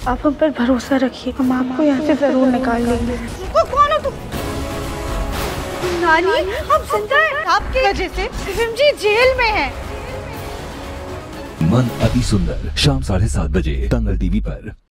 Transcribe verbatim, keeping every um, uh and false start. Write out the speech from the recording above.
आप हम पर भरोसा रखिए, हम आपको यहाँ से जरूर निकाल लेंगे। तो कौन हो तुम? नानी, हम जिंदा हैं आपकी वजह से। शिवम जी जेल में हैं। मन अति सुंदर, शाम साढ़े सात बजे दंगल टीवी पर।